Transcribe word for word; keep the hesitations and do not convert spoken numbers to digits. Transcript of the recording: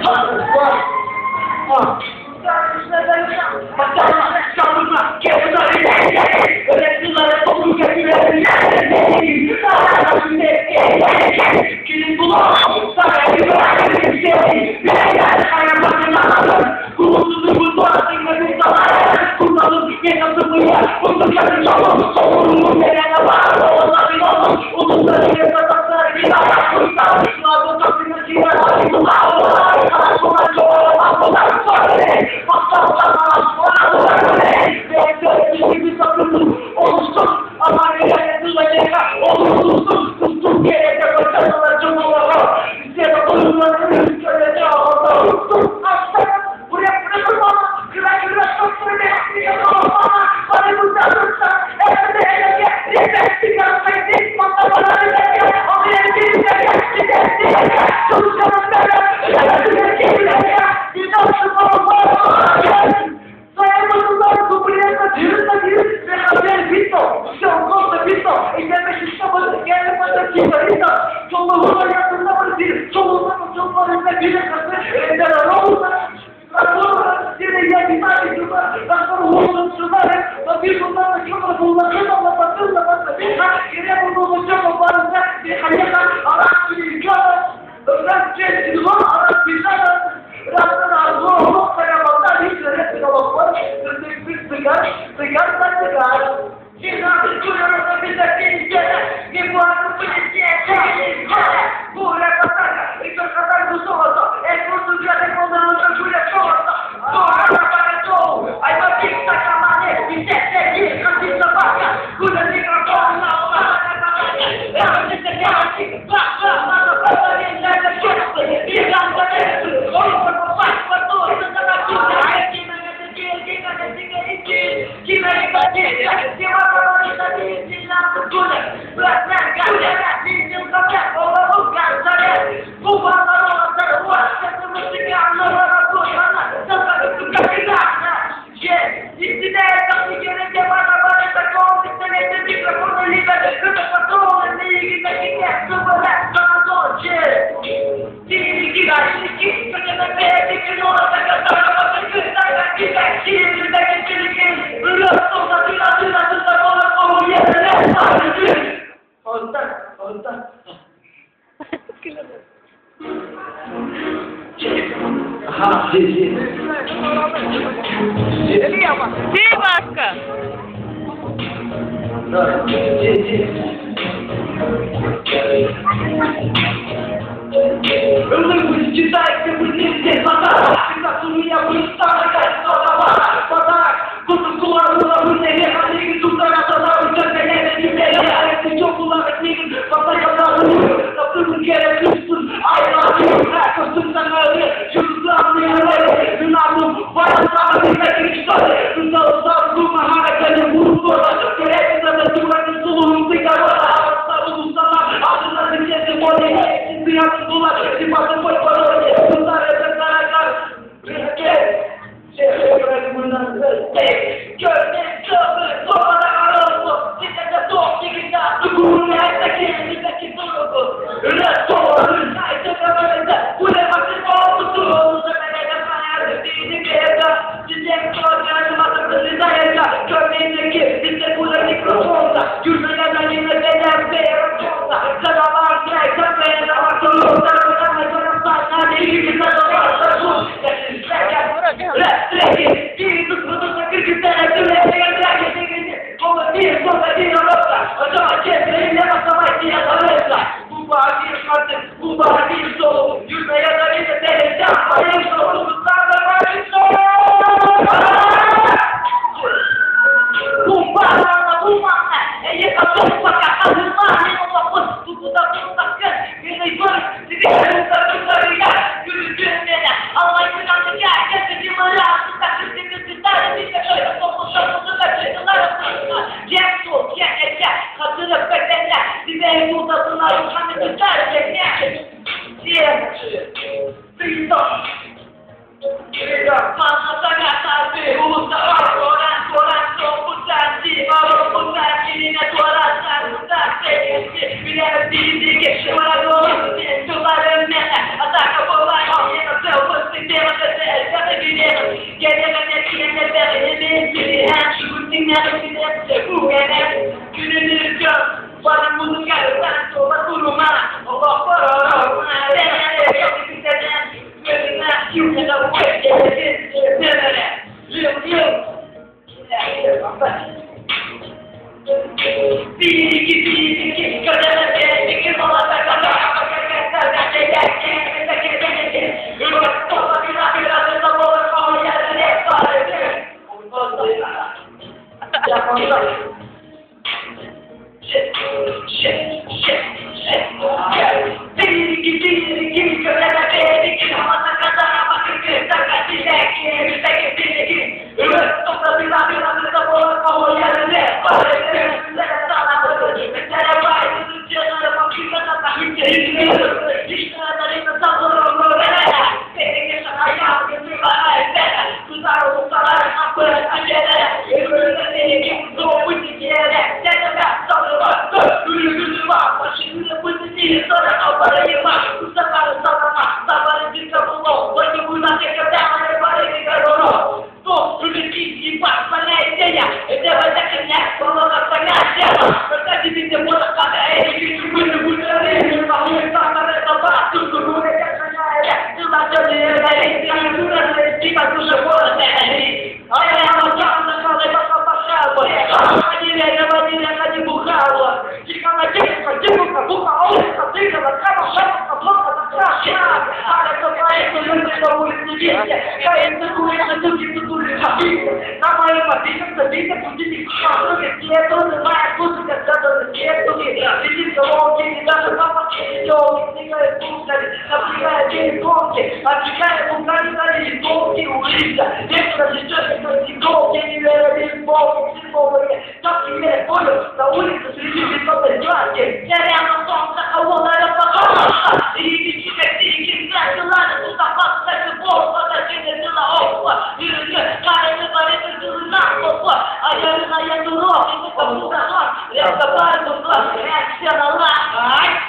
Ataca por lá, alguém no céu, Gününü gör, bana bunu gel, sen sola durma. Allah para, nereye yok bizden. Gözüne yumuşak da bu evde, nereye? Yum yum. Bir iki bir iki kadar bir iki dolar da kadar. Shit, shit, shit, shit, yeah. Bir iki bir iki kadar bir iki dolar da kadar. Bakın ki sakın dilek, yüzde bir iki. Evet, topla bir daha bir daha bir daha boğaz kavga yerine. Отвлекая функциональные долги улица, вечно сейчас эти долги не верят, долги, символы, так не верят, болью, на улице среди бетонной глади, я рядом солнце, а он аэропорт, и иди тебе, иди, знаешь, ладно, тут опасно, это бог, подожди, дела опла, и рыжая, карая, говорит, ты знал, опла, а я на я дурак, и ты кому-то ног, я с тобой, реакция на лак,